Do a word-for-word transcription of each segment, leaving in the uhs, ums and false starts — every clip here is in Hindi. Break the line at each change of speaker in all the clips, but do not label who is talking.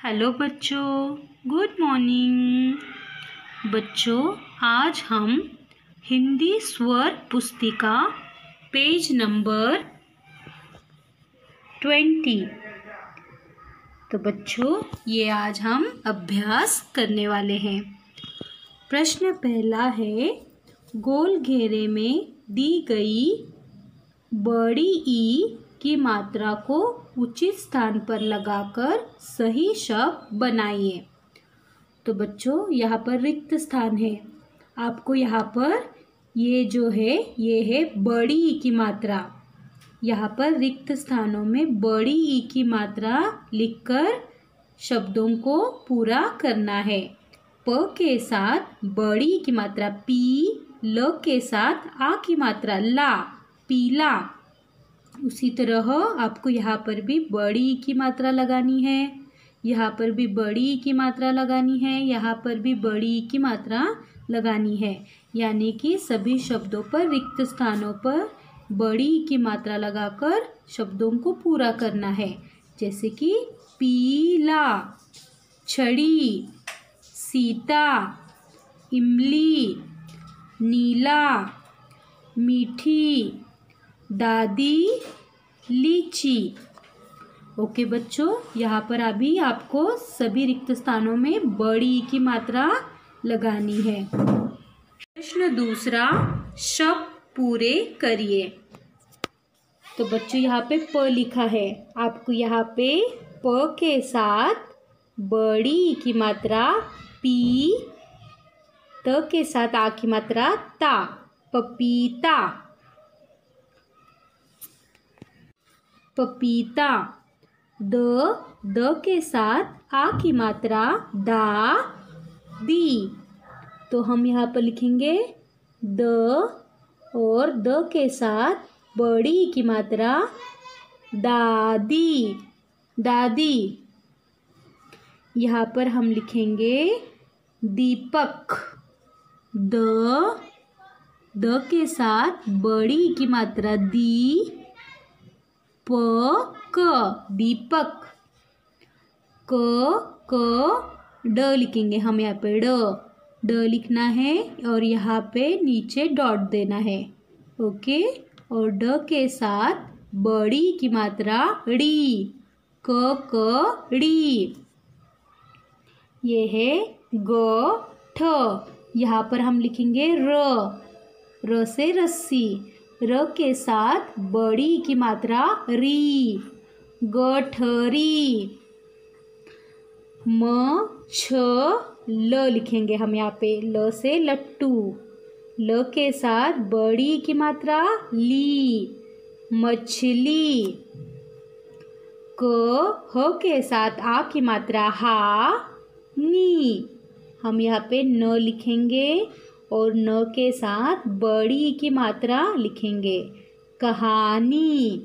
हेलो बच्चों, गुड मॉर्निंग। बच्चों, आज हम हिंदी स्वर पुस्तिका पेज नंबर ट्वेंटी। तो बच्चों, ये आज हम अभ्यास करने वाले हैं। प्रश्न पहला है, गोल घेरे में दी गई बड़ी ई की मात्रा को उचित स्थान पर लगाकर सही शब्द बनाइए। तो बच्चों, यहाँ पर रिक्त स्थान है। आपको यहाँ पर ये जो है ये है बड़ी ई की मात्रा। यहाँ पर रिक्त स्थानों में बड़ी ई की मात्रा लिखकर शब्दों को पूरा करना है। प के साथ बड़ी की मात्रा पी, ल के साथ आ की मात्रा ला, पीला। उसी तरह आपको यहाँ पर भी बड़ी की मात्रा लगानी है, यहाँ पर भी बड़ी की मात्रा लगानी है, यहाँ पर भी बड़ी की मात्रा लगानी है। यानी कि सभी शब्दों पर रिक्त स्थानों पर बड़ी की मात्रा लगाकर शब्दों को पूरा करना है। जैसे कि पीला, छड़ी, सीता, इमली, नीला, मीठी, दादी, लीची। ओके बच्चों, यहाँ पर अभी आपको सभी रिक्त स्थानों में बड़ी की मात्रा लगानी है। प्रश्न दूसरा, शब्द पूरे करिए। तो बच्चों, यहाँ पे प लिखा है। आपको यहाँ पे प के साथ बड़ी की मात्रा पी, त के साथ आ की मात्रा ता, पपीता, पपीता। द, द के साथ आ की मात्रा दा, दी। तो हम यहाँ पर लिखेंगे द और द के साथ बड़ी की मात्रा दादी, दादी। यहाँ पर हम लिखेंगे दीपक। द, द के साथ बड़ी की मात्रा दी, प, क, दीपक। क, क, ड लिखेंगे हम यहाँ पे ड, ड लिखना है और यहाँ पे नीचे डॉट देना है। ओके, और ड के साथ बड़ी की मात्रा ड़ी, क, क, ड़ी। ये है ग, ठ। यहाँ पर हम लिखेंगे र, र से रस्सी, र के साथ बड़ी की मात्रा री, गठरी। म, छ, ल लिखेंगे हम यहाँ पे, ल से लट्टू, ल के साथ बड़ी की मात्रा ली, मछली। क, ह के साथ आ की मात्रा हा, नी। हम यहाँ पे न लिखेंगे और न के साथ बड़ी की मात्रा लिखेंगे, कहानी।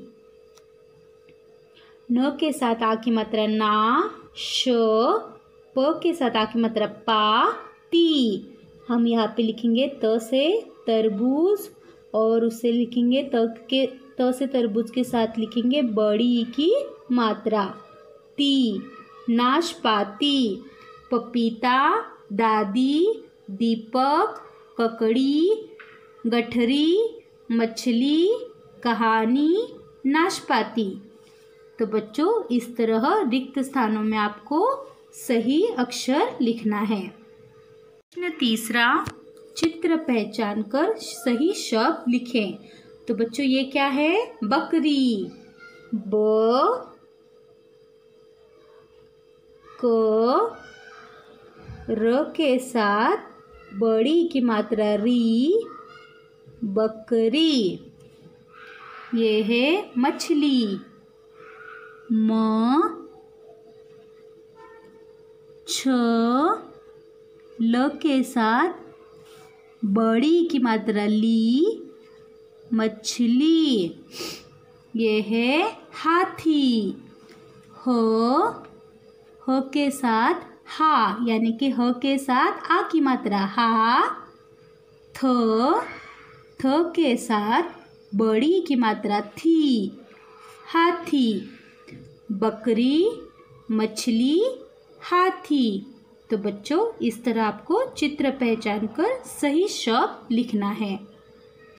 न के साथ आ की मात्रा ना, श, प के साथ आ की मात्रा पा, ती। हम यहाँ पे लिखेंगे त से तरबूज और उससे लिखेंगे त के त से तरबूज के साथ लिखेंगे बड़ी की मात्रा ती, नाशपाती। पपीता, दादी, दीपक, ककड़ी, गठरी, मछली, कहानी, नाशपाती। तो बच्चों, इस तरह रिक्त स्थानों में आपको सही अक्षर लिखना है। प्रश्न तीसरा, चित्र पहचान कर सही शब्द लिखें। तो बच्चों, ये क्या है? बकरी। ब, क, र के साथ बड़ी की मात्रा री, बकरी। ये है मछली। म, छ, ल के साथ बड़ी की मात्रा ली, मछली। ये है हाथी। ह, ह के साथ हा, यानी कि ह के साथ आ की मात्रा हा, थ, थ के साथ बड़ी की मात्रा थी, हाथी। बकरी, मछली, हाथी। तो बच्चों इस तरह आपको चित्र पहचान कर सही शब्द लिखना है।